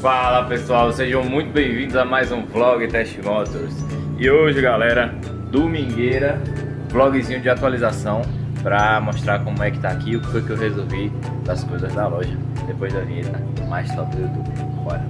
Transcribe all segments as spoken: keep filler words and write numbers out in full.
Fala pessoal, sejam muito bem-vindos a mais um vlog Test Motors. E hoje, galera, domingueira, vlogzinho de atualização pra mostrar como é que tá aqui, o que foi que eu resolvi das coisas da loja. Depois da vinheta mais top do YouTube. Bora!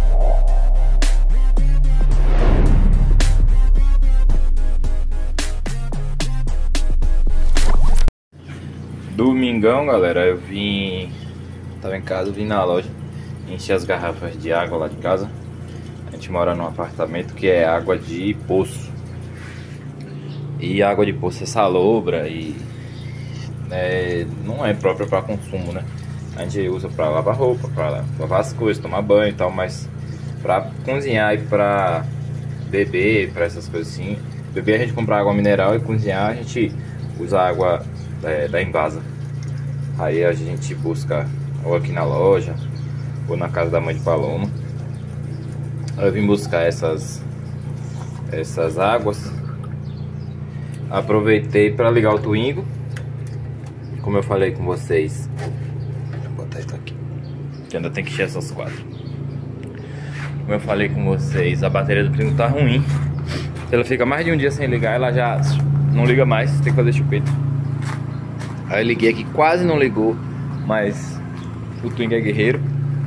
Domingão, galera, eu vim... Tava em casa, vim na loja, enchi as garrafas de água lá de casa. A gente mora num apartamento que é água de poço. E água de poço é salobra e é, não é própria para consumo, né? A gente usa para lavar roupa, para lavar as coisas, tomar banho e tal, mas para cozinhar e para beber, para essas coisas assim. Beber a gente compra água mineral e cozinhar a gente usa água é, da Embasa. Aí a gente busca ou aqui na loja ou na casa da mãe de Paloma. Eu vim buscar essas essas águas. Aproveitei para ligar o Twingo. Como eu falei com vocês, vou botar isso aqui, que ainda tem que encher essas quatro. Como eu falei com vocês, a bateria do Twingo tá ruim. Se ela fica mais de um dia sem ligar, ela já não liga mais, tem que fazer chupeta. Aí eu liguei aqui, quase não ligou, mas o Twingo é guerreiro.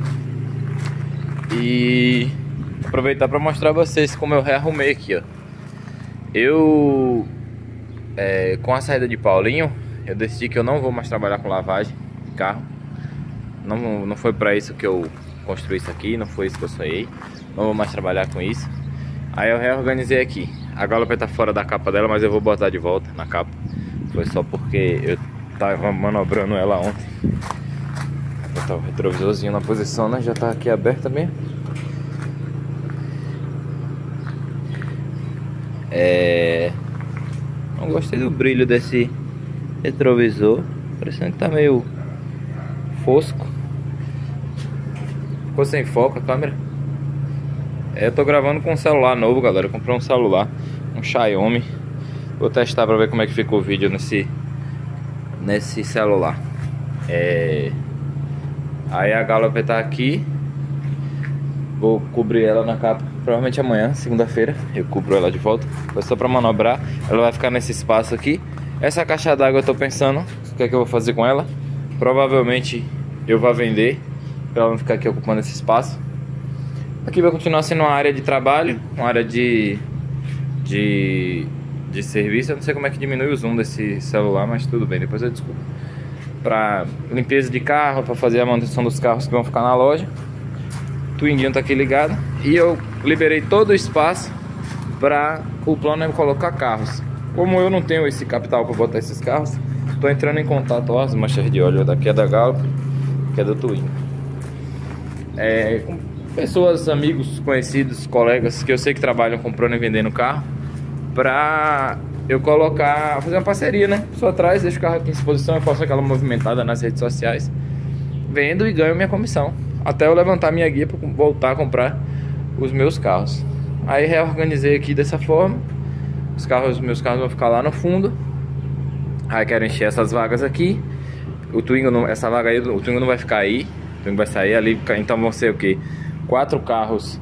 E aproveitar para mostrar a vocês como eu rearrumei aqui, ó. Eu é, com a saída de Paulinho, eu decidi que eu não vou mais trabalhar com lavagem de carro. Não, não foi para isso que eu construí isso aqui, não foi isso que eu sonhei. Não vou mais trabalhar com isso. Aí eu reorganizei aqui. A Galop tá fora da capa dela, mas eu vou botar de volta na capa. Foi só porque eu tava manobrando ela ontem. Vou botar o retrovisorzinho na posição, né? Já tá aqui aberta mesmo. É... Não gostei do brilho desse retrovisor. Parecendo que tá meio fosco. Ficou sem foco a câmera. É, eu tô gravando com um celular novo, galera. Eu comprei um celular, um Xiaomi. Vou testar pra ver como é que ficou o vídeo nesse Nesse celular. É... Aí a Galop tá aqui. Vou cobrir ela na capa. Provavelmente amanhã, segunda-feira, eu cubro ela de volta. Foi só pra manobrar. Ela vai ficar nesse espaço aqui. Essa caixa d'água eu tô pensando o que é que eu vou fazer com ela. Provavelmente eu vou vender, pra ela não ficar aqui ocupando esse espaço. Aqui vai continuar sendo uma área de trabalho, uma área de De, de serviço. Eu não sei como é que diminui o zoom desse celular, mas tudo bem, depois eu desculpo. Pra limpeza de carro, pra fazer a manutenção dos carros que vão ficar na loja. O Twinguinho tá aqui ligado. E eu liberei todo o espaço para o plano é colocar carros. Como eu não tenho esse capital para botar esses carros, tô entrando em contato. Ó, as manchas de óleo daqui é da Galop, que é do Twingo. É, com pessoas, amigos, conhecidos, colegas que eu sei que trabalham comprando e vendendo carro, pra eu colocar, fazer uma parceria, né? Só atrás, deixo o carro aqui em exposição, eu faço aquela movimentada nas redes sociais, vendo e ganho minha comissão, até eu levantar minha guia para voltar a comprar os meus carros. Aí reorganizei aqui dessa forma. Os carros, meus carros vão ficar lá no fundo. Aí quero encher essas vagas aqui. O Twingo não, essa vaga aí, o Twingo não vai ficar aí. O Twingo vai sair ali, então vão ser o que? Quatro carros.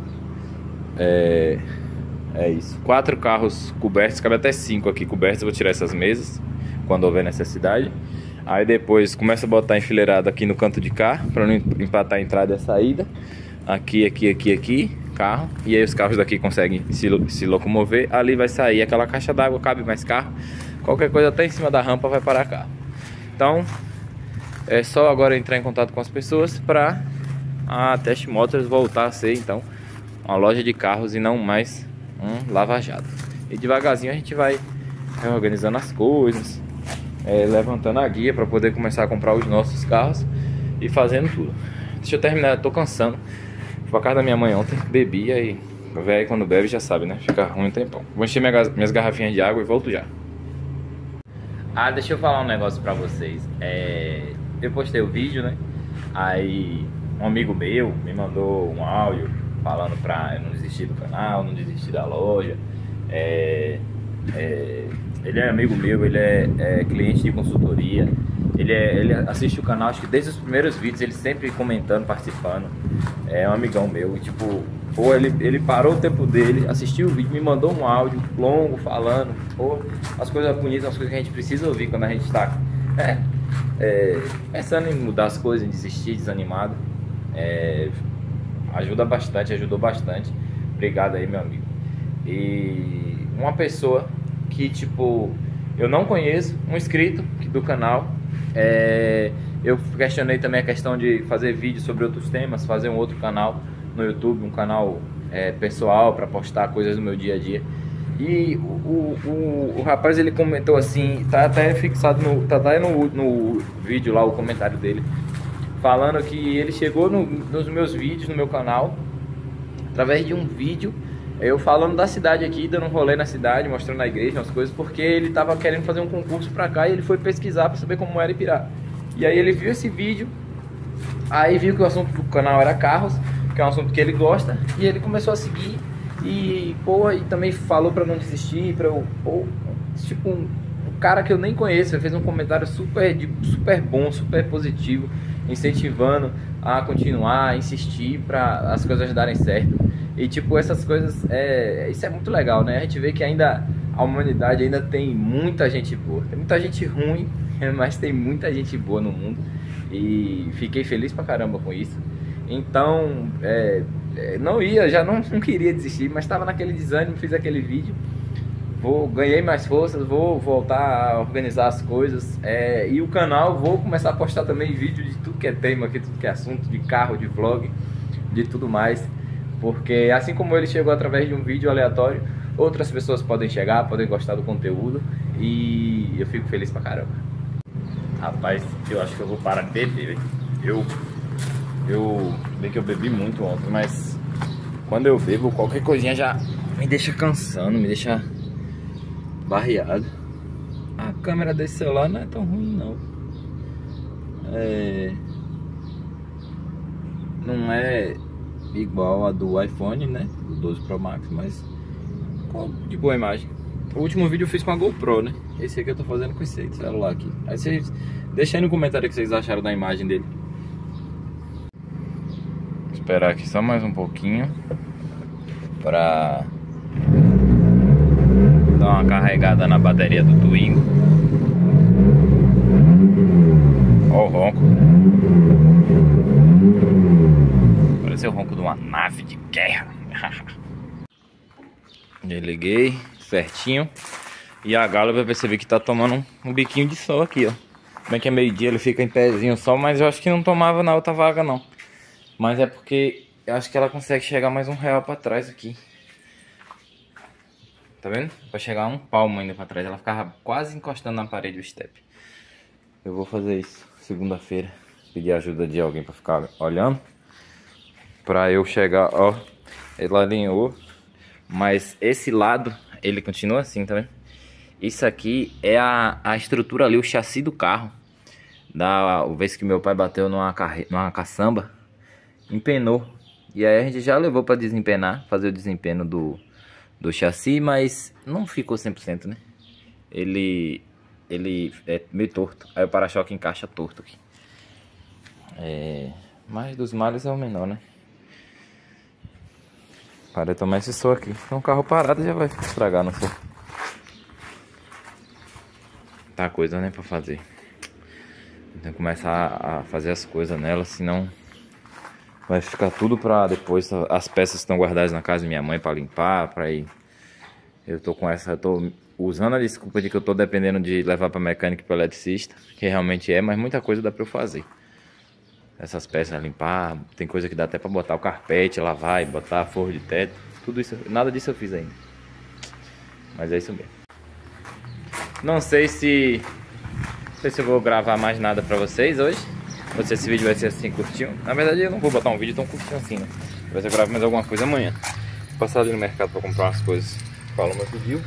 É, é isso. Quatro carros cobertos, cabe até cinco aqui cobertos. Eu vou tirar essas mesas quando houver necessidade. Aí depois começa a botar enfileirado aqui no canto de cá, para não empatar a entrada e a saída. Aqui, aqui, aqui, aqui, carro. E aí os carros daqui conseguem se, se locomover. Ali vai sair aquela caixa d'água, cabe mais carro. Qualquer coisa até em cima da rampa vai parar carro. Então, é só agora entrar em contato com as pessoas para a Test Motors voltar a ser, então, uma loja de carros e não mais um lava-jato. E devagarzinho a gente vai reorganizando as coisas. É, levantando a guia para poder começar a comprar os nossos carros e fazendo tudo. Deixa eu terminar, eu tô cansando. Fui pra casa da minha mãe ontem, bebi, aí o velho quando bebe já sabe, né? Fica ruim um tempão. Vou encher minha, minhas garrafinhas de água e volto já. Ah, deixa eu falar um negócio pra vocês. É, eu postei o vídeo, né? Aí um amigo meu me mandou um áudio falando pra eu não desistir do canal, não desistir da loja. É, é, ele é amigo meu, ele é, é cliente de consultoria. Ele, é, ele assiste o canal, acho que desde os primeiros vídeos, ele sempre comentando, participando. É um amigão meu. E, tipo, pô, ele, ele parou o tempo dele, assistiu o vídeo, me mandou um áudio longo falando, pô, as coisas bonitas, as coisas que a gente precisa ouvir quando a gente tá é, é, pensando em mudar as coisas, em desistir, desanimado. É, ajuda bastante, ajudou bastante. Obrigado aí, meu amigo. E uma pessoa que, tipo, eu não conheço, um inscrito do canal. É, eu questionei também a questão de fazer vídeo sobre outros temas, fazer um outro canal no YouTube, um canal é, pessoal para postar coisas do meu dia a dia. E o, o, o, o rapaz, ele comentou assim, tá até fixado no, tá até no, no vídeo lá, o comentário dele, falando que ele chegou no, nos meus vídeos, no meu canal, através de um vídeo, eu falando da cidade aqui, dando um rolê na cidade, mostrando a igreja, as coisas, porque ele tava querendo fazer um concurso pra cá e ele foi pesquisar pra saber como era Ipirá. E aí ele viu esse vídeo, aí viu que o assunto do canal era carros, que é um assunto que ele gosta, e ele começou a seguir e, pô, e também falou pra não desistir, pra eu, pô, tipo, um, um cara que eu nem conheço, ele fez um comentário super, super bom, super positivo, incentivando a continuar, a insistir pra as coisas darem certo. E tipo, essas coisas, é, isso é muito legal, né? A gente vê que ainda a humanidade ainda tem muita gente boa. Tem muita gente ruim, mas tem muita gente boa no mundo. E fiquei feliz pra caramba com isso. Então, é, não ia, já não, não queria desistir, mas estava naquele desânimo, fiz aquele vídeo. Vou, ganhei mais forças, vou voltar a organizar as coisas. É, e o canal, vou começar a postar também vídeo de tudo que é tema aqui, tudo que é assunto, de carro, de vlog, de tudo mais. Porque assim como ele chegou através de um vídeo aleatório, outras pessoas podem chegar, podem gostar do conteúdo. E eu fico feliz pra caramba. Rapaz, eu acho que eu vou parar de beber. Eu, eu, bem que eu bebi muito ontem, mas quando eu bebo, qualquer coisinha já me deixa cansando, me deixa barreado. A câmera desse celular não é tão ruim não. É... Não é igual a do iPhone, né? Do doze Pro Max, mas de boa imagem. O último vídeo eu fiz com a GoPro, né? Esse aqui eu tô fazendo com esse celular aqui. Aí vocês deixem aí no comentário o que vocês acharam da imagem dele. Vou esperar aqui só mais um pouquinho pra dar uma carregada na bateria do Twingo. Ó o ronco. Parece o ronco de uma nave de guerra. Desliguei certinho. E a Galo vai perceber que tá tomando um, um biquinho de sol aqui, ó. Bem que é meio dia, ele fica em pezinho só, mas eu acho que não tomava na outra vaga não. Mas é porque eu acho que ela consegue chegar mais um real pra trás aqui. Tá vendo? Pra chegar um palmo ainda pra trás. Ela ficava quase encostando na parede do step. Eu vou fazer isso segunda-feira. Pedir ajuda de alguém pra ficar olhando. Pra eu chegar, ó. Ele alinhou. Mas esse lado, ele continua assim, tá vendo? Isso aqui é a, a estrutura ali, o chassi do carro. Da vez que meu pai bateu numa, carre, numa caçamba, empenou. E aí a gente já levou pra desempenar, fazer o desempenho do, do chassi, mas não ficou cem por cento, né? Ele, ele é meio torto. Aí o para-choque encaixa torto aqui. É, mas dos males é o menor, né? Para de tomar esse som aqui. Então o carro parado já vai estragar, não sei. Tá coisa, né, pra fazer. Tem que começar a fazer as coisas nela, senão vai ficar tudo pra depois. As peças estão guardadas na casa da minha mãe pra limpar, pra ir. Eu tô com essa, eu tô usando a desculpa de que eu tô dependendo de levar pra mecânica e pra eletricista, que realmente é, mas muita coisa dá pra eu fazer. Essas peças limpar, tem coisa que dá até pra botar o carpete, lavar e botar forro de teto. Tudo isso, nada disso eu fiz ainda. Mas é isso mesmo. Não sei se Não sei se eu vou gravar mais nada pra vocês hoje. Não sei se esse vídeo vai ser assim curtinho. Na verdade eu não vou botar um vídeo tão curtinho assim, né? Vai ser eu gravo mais alguma coisa amanhã. Vou passar ali no mercado pra comprar umas coisas que o Paloma pediu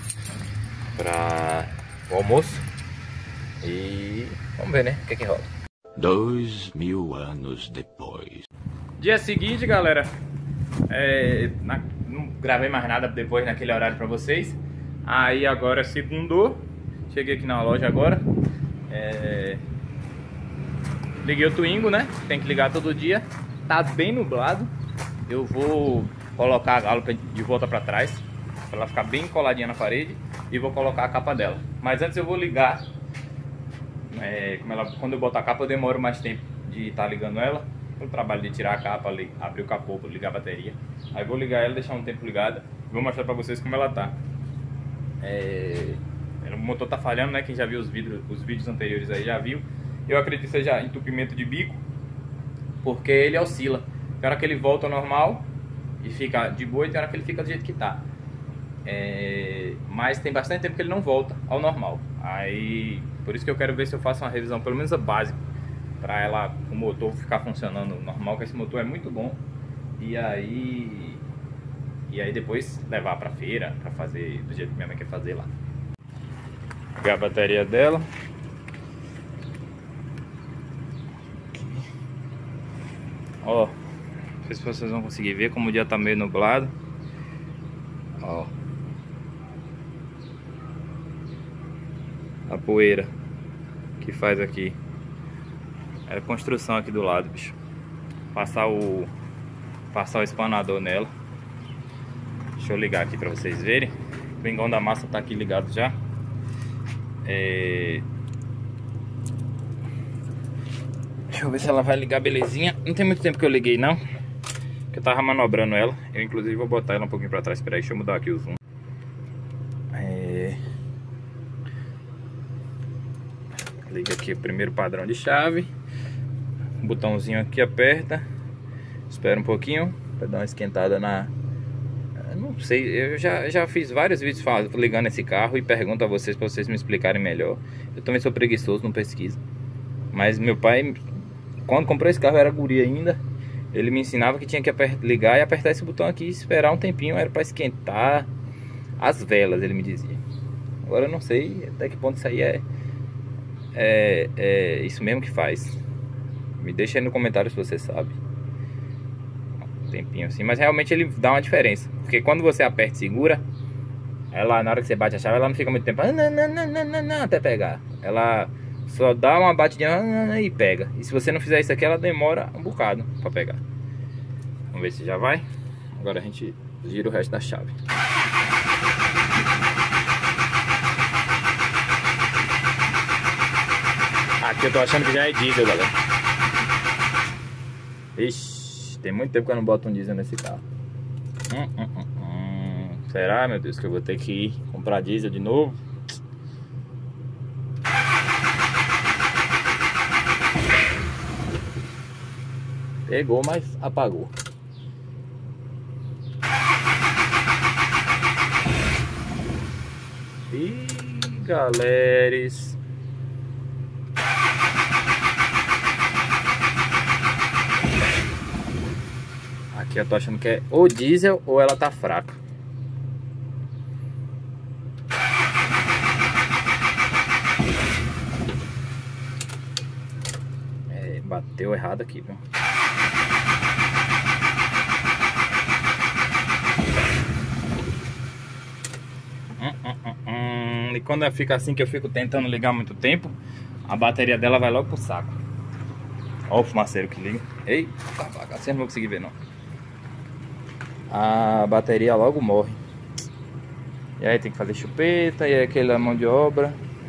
pra o almoço. E vamos ver, né? O que é que rola. Dois mil anos depois. Dia seguinte, galera. É, na, não gravei mais nada depois naquele horário pra vocês. Aí agora segundou. Cheguei aqui na loja agora. É, liguei o Twingo, né? Tem que ligar todo dia. tá bem nublado, eu vou colocar a garupa de volta para trás, para ela ficar bem coladinha na parede, e vou colocar a capa dela. Mas antes eu vou ligar, é, como ela, quando eu botar a capa eu demoro mais tempo de estar tá ligando ela, pelo trabalho de tirar a capa, ali, abrir o capô, ligar a bateria. Aí vou ligar ela, deixar um tempo ligada, vou mostrar para vocês como ela tá. É, o motor tá falhando, né? Quem já viu os vídeos, os vídeos anteriores aí já viu. Eu acredito que seja entupimento de bico, porque ele oscila. Tem hora que ele volta ao normal e fica de boa, e tem hora que ele fica do jeito que tá. É, mas tem bastante tempo que ele não volta ao normal. Aí, por isso que eu quero ver se eu faço uma revisão, pelo menos a básica, para ela, o motor ficar funcionando normal, que esse motor é muito bom. E aí, e aí depois levar pra feira, pra fazer do jeito que minha mãe quer fazer lá. Pegar a bateria dela. Ó, não sei se vocês vão conseguir ver como o dia tá meio nublado. Ó, a poeira que faz aqui. É a construção aqui do lado, bicho. Passar o Passar o espanador nela. Deixa eu ligar aqui pra vocês verem. O pingão da massa tá aqui ligado já. É... Deixa eu ver se ela vai ligar belezinha. Não tem muito tempo que eu liguei não, que eu tava manobrando ela. Eu inclusive vou botar ela um pouquinho pra trás. Espera aí, deixa eu mudar aqui o zoom. É... Liga aqui o primeiro padrão de chave. O botãozinho aqui aperta. Espera um pouquinho para dar uma esquentada na... Não sei, eu já, já fiz vários vídeos falando, ligando esse carro e pergunto a vocês para vocês me explicarem melhor. Eu também sou preguiçoso, não pesquiso. Mas meu pai, quando comprou esse carro, era guri ainda. Ele me ensinava que tinha que ligar e apertar esse botão aqui e esperar um tempinho. Era para esquentar as velas, ele me dizia. Agora eu não sei até que ponto isso aí é, é, é isso mesmo que faz. Me deixa aí no comentário se você sabe. Tempinho assim, mas realmente ele dá uma diferença, porque quando você aperta e segura ela, na hora que você bate a chave, ela não fica muito tempo ah, não, não, não, não, não, até pegar. Ela só dá uma batidinha e pega. E se você não fizer isso aqui, ela demora um bocado para pegar. Vamos ver se já vai. Agora a gente gira o resto da chave. Aqui eu tô achando que já é diesel, galera. Ixi, tem muito tempo que eu não boto um diesel nesse carro. Hum, hum, hum, hum. Será, meu Deus, que eu vou ter que ir comprar diesel de novo? Pegou, mas apagou. Ih, galeres. Aqui eu tô achando que é ou diesel ou ela tá fraca. É, bateu errado aqui, viu? Hum, hum, hum, hum. E quando fica assim, que eu fico tentando ligar muito tempo, a bateria dela vai logo pro saco. Ó o fumaceiro que liga. Eita, assim eu não vou conseguir ver não. A bateria logo morre. E aí tem que fazer chupeta, e aí aquela mão de obra.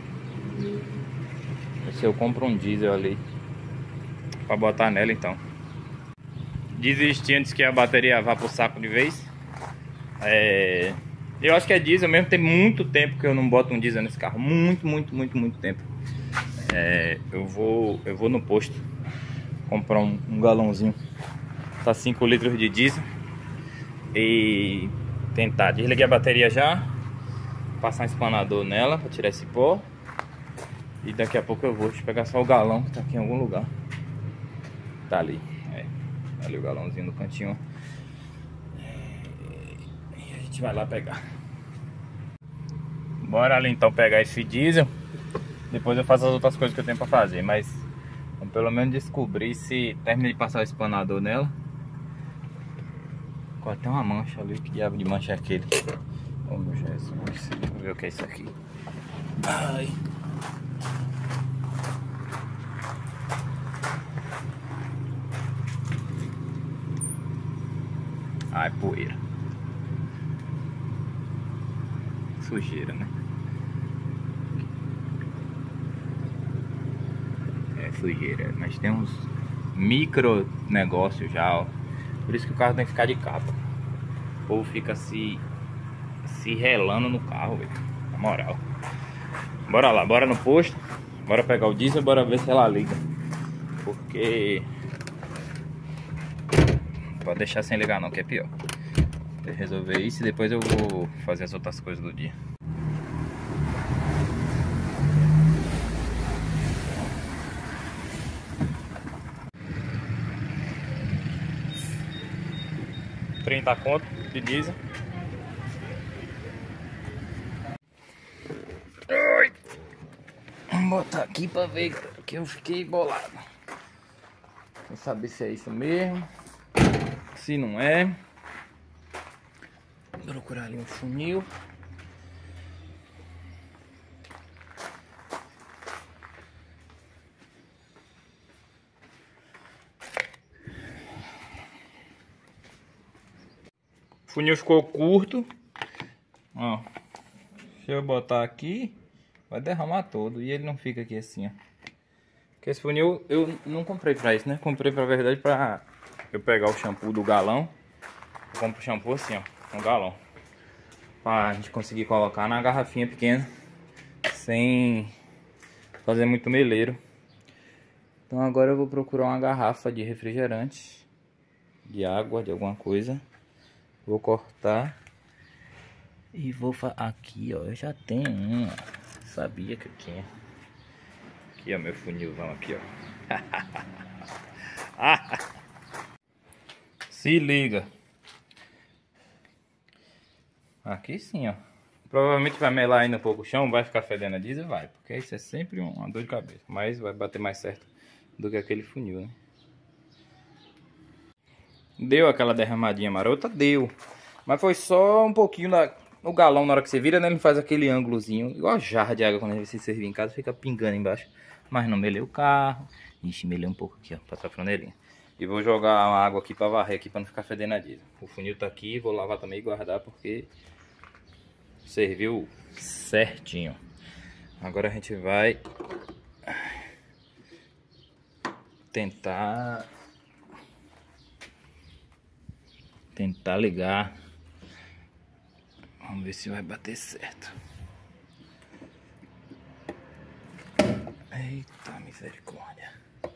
Se eu compro um diesel ali pra botar nela, então. Desisti antes que a bateria vá pro saco de vez. É... Eu acho que é diesel mesmo. Tem muito tempo que eu não boto um diesel nesse carro. Muito, muito, muito, muito tempo. É... Eu vou eu vou no posto comprar um, um galãozinho. Tá cinco litros de diesel. E tentar. Desliguei a bateria já. Passar um espanador nela pra tirar esse pó. E daqui a pouco eu vou. Deixa eu pegar só o galão que tá aqui em algum lugar. Tá ali. É. Ali o galãozinho no cantinho. E a gente vai lá pegar. Bora ali então pegar esse diesel. Depois eu faço as outras coisas que eu tenho pra fazer. Mas vamos pelo menos descobrir se termina de passar o espanador nela. Tem uma mancha ali, que diabo de mancha é aquele? Vamos ver o que é isso aqui. Ai. Ai, poeira. Sujeira, né? É sujeira. Mas tem uns micro negócios já, ó. Por isso que o carro tem que ficar de capa. O povo fica se se relando no carro, velho. Na moral. Bora lá, bora no posto. Bora pegar o diesel, bora ver se ela liga. Porque pode deixar sem ligar não, que é pior. Vou resolver isso e depois eu vou fazer as outras coisas do dia. trinta conto de diesel. Ai. Vamos botar aqui pra ver que eu fiquei bolado. Vou saber se é isso mesmo. Se não é, vou procurar ali um funil. O funil ficou curto. Ó, se eu botar aqui, vai derramar todo. E ele não fica aqui assim, ó. Porque esse funil eu não comprei pra isso, né? Comprei pra verdade pra eu pegar o shampoo do galão. Eu compro o shampoo assim, ó, um galão. Pra gente conseguir colocar na garrafinha pequena, sem fazer muito meleiro. Então agora eu vou procurar uma garrafa de refrigerante, de água, de alguma coisa. Vou cortar e vou fa... aqui, ó, eu já tenho uma. Sabia que eu tinha. Aqui, ó, meu funilzão aqui, ó. Se liga. Aqui sim, ó. Provavelmente vai melar ainda um pouco o chão, vai ficar fedendo a diesel, vai. Porque isso é sempre uma dor de cabeça. Mas vai bater mais certo do que aquele funil, né? Deu aquela derramadinha marota? Deu. Mas foi só um pouquinho na... o galão, na hora que você vira, né? Ele faz aquele ângulozinho. Igual a jarra de água quando você servir em casa, fica pingando embaixo. Mas não melei o carro. Ixi, melei um pouco aqui, ó. Passar a flanelinha. E vou jogar uma água aqui pra varrer aqui, pra não ficar fedendo a diesel. O funil tá aqui, vou lavar também e guardar, porque serviu certinho. Agora a gente vai tentar tentar ligar. Vamos ver se vai bater certo. Eita misericórdia.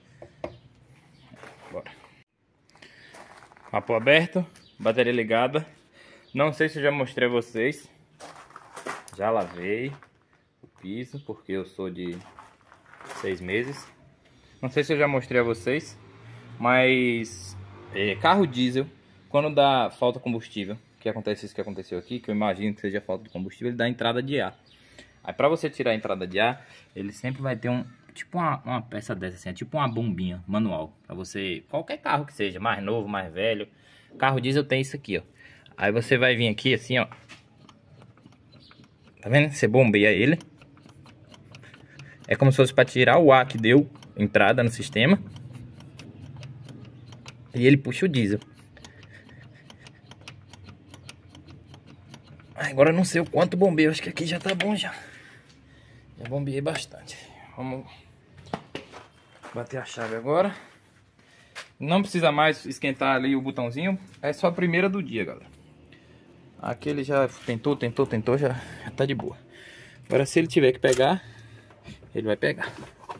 Bora. Capô aberto, bateria ligada. Não sei se eu já mostrei a vocês. Já lavei o piso, porque eu sou de seis meses. Não sei se eu já mostrei a vocês, mas é, carro diesel, quando dá falta de combustível, que acontece isso que aconteceu aqui, que eu imagino que seja falta de combustível, ele dá entrada de ar. Aí para você tirar a entrada de ar, ele sempre vai ter um tipo uma, uma peça dessa assim, é tipo uma bombinha manual para você, qualquer carro que seja, mais novo, mais velho, carro diesel tem isso aqui, ó. Aí você vai vir aqui assim, ó. Tá vendo? Você bombeia ele. É como se fosse para tirar o ar que deu entrada no sistema. E ele puxa o diesel. Agora eu não sei o quanto bombeio. Acho que aqui já tá bom já. Já bombeei bastante. Vamos bater a chave agora. Não precisa mais esquentar ali o botãozinho. É só a primeira do dia, galera. Aqui ele já tentou, tentou, tentou, já, já tá de boa. Agora se ele tiver que pegar, ele vai pegar.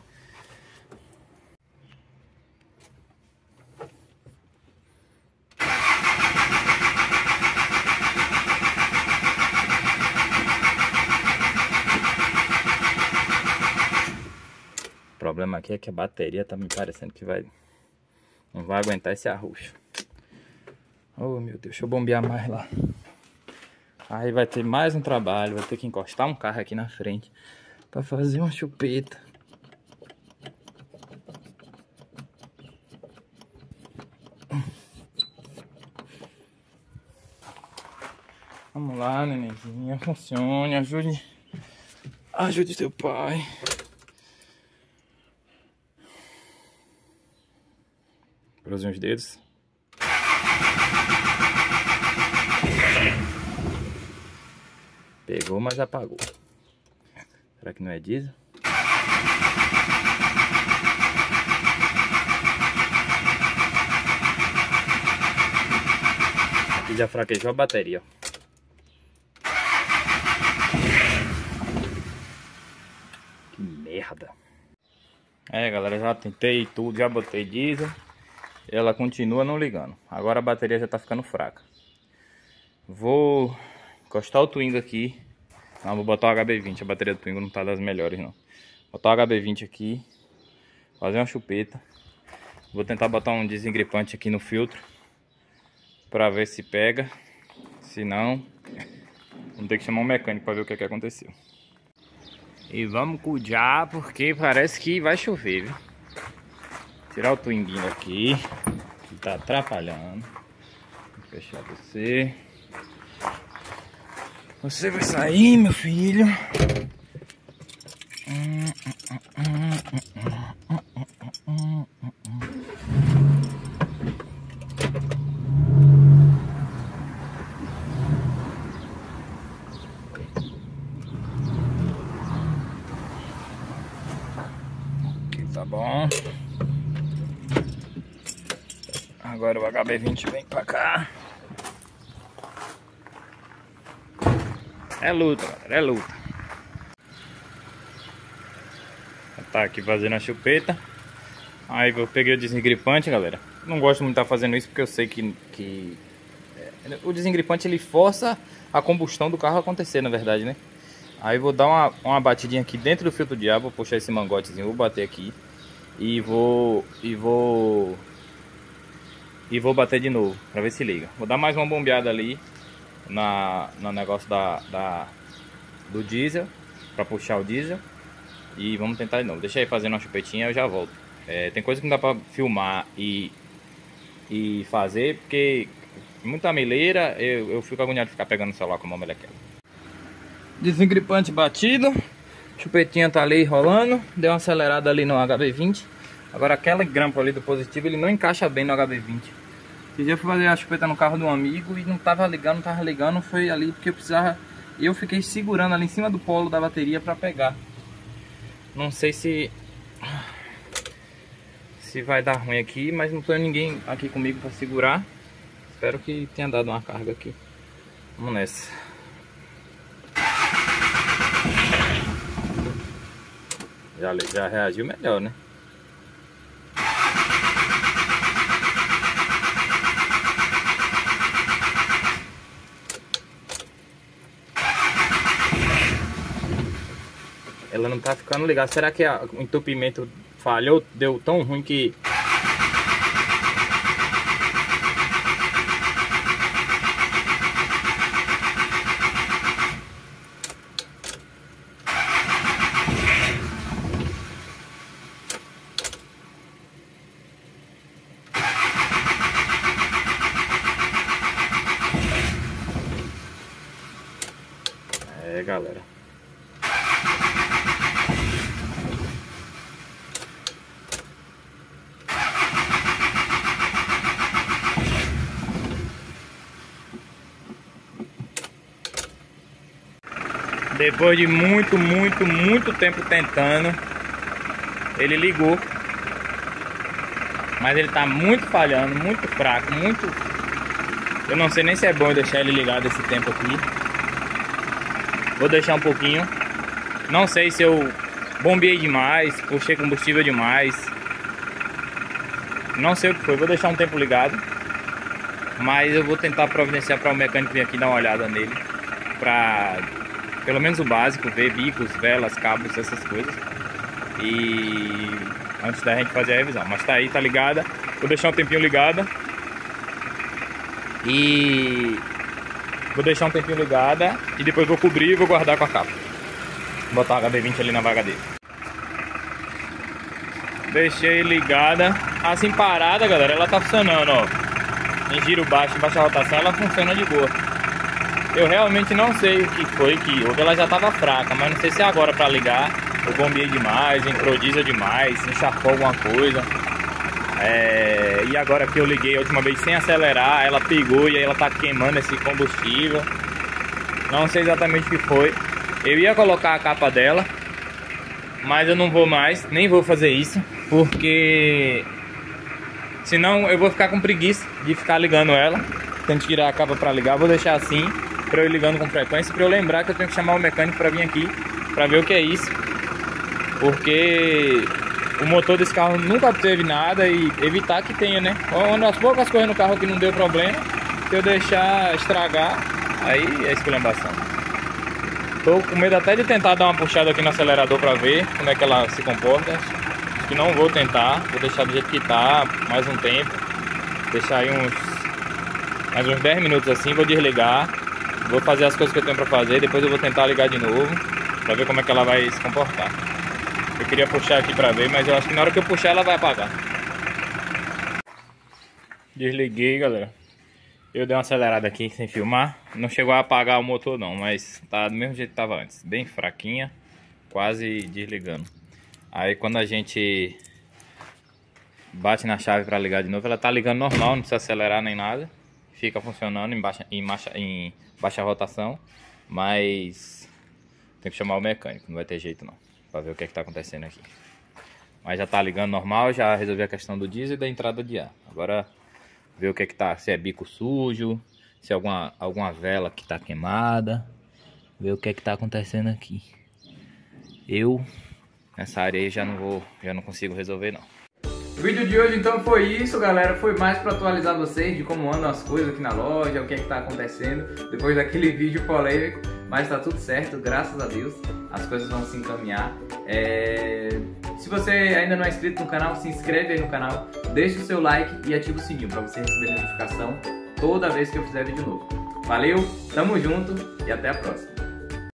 O problema aqui é que a bateria tá me parecendo que vai... não vai aguentar esse arroxo. Oh meu Deus, deixa eu bombear mais lá. Aí vai ter mais um trabalho, vai ter que encostar um carro aqui na frente para fazer uma chupeta. Vamos lá, nenenzinha, funcione, ajude, ajude seu pai. Cruze os dedos. mas apagou. Será que não é diesel? Aqui já fraquejou a bateria, ó. Que merda. É, galera, já tentei tudo, já botei diesel. Ela continua não ligando. Agora a bateria já tá ficando fraca. Vou encostar o Twingo aqui. Não, vou botar o H B vinte. A bateria do Twingo não tá das melhores, não. Botar o H B vinte aqui. Fazer uma chupeta. Vou tentar botar um desengripante aqui no filtro. Pra ver se pega. Se não, vamos ter que chamar um mecânico pra ver o que, que aconteceu. E vamos cuidar porque parece que vai chover, viu? Tirar o Twinguinho aqui, que tá atrapalhando. Vou fechar você. Você vai sair, meu filho. Aqui tá bom. Agora o H B vinte vem pra cá. É luta, galera, é luta. Tá aqui fazendo a chupeta. Aí eu peguei o desengripante, galera. Não gosto muito de estar fazendo isso porque eu sei que, que é, o desengripante ele força a combustão do carro acontecer, na verdade, né? Aí vou dar uma, uma batidinha aqui dentro do filtro de ar, vou puxar esse mangotezinho, vou bater aqui e vou e vou e vou bater de novo para ver se liga. Vou dar mais uma bombeada ali na no negócio da, da do diesel para puxar o diesel e vamos tentar de novo. Deixa aí fazendo uma chupetinha, eu já volto. É, tem coisa que não dá para filmar e e fazer porque muita mileira, eu, eu fico agoniado de ficar pegando o celular com a mão melequela. Desengripante batido, chupetinha tá ali rolando, deu uma acelerada ali no H B vinte. Agora aquela grampo ali do positivo, ele não encaixa bem no H B vinte. Esse dia eu fui fazer a chupeta no carro de um amigo e não tava ligando, não tava ligando, foi ali porque eu precisava, eu fiquei segurando ali em cima do polo da bateria pra pegar. Não sei se se vai dar ruim aqui, mas não tem ninguém aqui comigo pra segurar. Espero que tenha dado uma carga aqui. Vamos nessa. Já, já reagiu melhor, né? Ela não tá ficando ligada. Será que a, o entupimento falhou? Deu tão ruim que... É, galera. Depois de muito, muito, muito tempo tentando, ele ligou. Mas ele tá muito falhando, muito fraco, muito... Eu não sei nem se é bom eu deixar ele ligado esse tempo aqui. Vou deixar um pouquinho. Não sei se eu bombeei demais, puxei combustível demais. Não sei o que foi, vou deixar um tempo ligado. Mas eu vou tentar providenciar para o mecânico vir aqui dar uma olhada nele. Pra... pelo menos o básico, ver bicos, velas, cabos, essas coisas. E antes da gente fazer a revisão. Mas tá aí, tá ligada. Vou deixar um tempinho ligada. E vou deixar um tempinho ligada. E depois vou cobrir e vou guardar com a capa. Vou botar a H B vinte ali na vaga dele. Deixei ligada. Assim parada, galera, ela tá funcionando, ó. Em giro baixo, em baixa rotação, ela funciona de boa. Eu realmente não sei o que foi que houve, ela já estava fraca, mas não sei se é agora para ligar. Eu bombeei demais, entrou diesel demais, encharcou alguma coisa. É... E agora que eu liguei a última vez sem acelerar, ela pegou e aí ela tá queimando esse combustível. Não sei exatamente o que foi, Eu ia colocar a capa dela, mas eu não vou mais, nem vou fazer isso, porque senão eu vou ficar com preguiça de ficar ligando ela. Tento tirar a capa para ligar, vou deixar assim, para eu ir ligando com frequência, para eu lembrar que eu tenho que chamar o mecânico para vir aqui, para ver o que é isso. Porque o motor desse carro nunca teve nada e evitar que tenha, né? Uma das poucas coisas no carro que não deu problema, se eu deixar estragar, aí é esculhambação. Tô com medo até de tentar dar uma puxada aqui no acelerador para ver como é que ela se comporta. Acho que não vou tentar, vou deixar do jeito que tá mais um tempo. Deixar aí uns mais uns dez minutos assim, vou desligar. Vou fazer as coisas que eu tenho para fazer, depois eu vou tentar ligar de novo para ver como é que ela vai se comportar. Eu queria puxar aqui para ver, mas eu acho que na hora que eu puxar ela vai apagar. Desliguei, galera. Eu dei uma acelerada aqui sem filmar. Não chegou a apagar o motor não, mas tá do mesmo jeito que tava antes. Bem fraquinha, quase desligando. Aí quando a gente bate na chave para ligar de novo, ela tá ligando normal, não precisa acelerar nem nada. Fica funcionando em baixa, em baixa, em baixa rotação. Mas tem que chamar o mecânico, não vai ter jeito não, para ver o que é que tá acontecendo aqui. Mas já tá ligando normal, já resolvi a questão do diesel e da entrada de ar. Agora ver o que é que tá, se é bico sujo, se é alguma, alguma vela que tá queimada. Ver o que é que tá acontecendo aqui. Eu, nessa área aí, já não vou, já não consigo resolver não. O vídeo de hoje então foi isso, galera. Foi mais para atualizar vocês de como andam as coisas aqui na loja, o que é que tá acontecendo depois daquele vídeo polêmico. Mas tá tudo certo, graças a Deus. As coisas vão se encaminhar. É... Se você ainda não é inscrito no canal, se inscreve aí no canal, deixa o seu like e ativa o sininho para você receber notificação toda vez que eu fizer vídeo novo. Valeu, tamo junto e até a próxima.